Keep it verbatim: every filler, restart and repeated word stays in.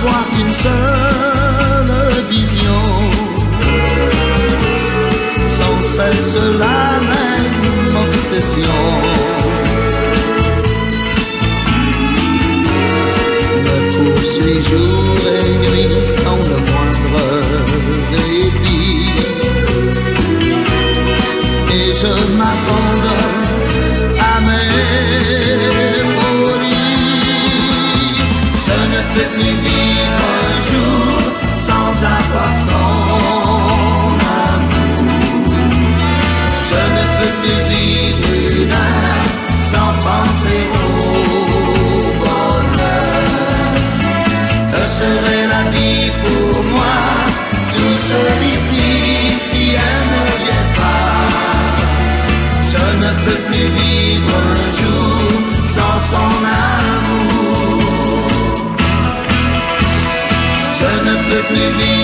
n'avoir qu'une seule vision, sans cesse la même obsession. Me poursuit jour et nuit sans le moindre répit, et je m'abandonne à mes folies. Je ne peux plus vivre un jour sans avoir son amour. Je ne peux plus vivre une heure sans penser au bonheur. Que serait la vie pour moi, tout seul ici, si elle ne vient pas? Je ne peux plus vivre un jour sans son amour. Je ne peux plus vivre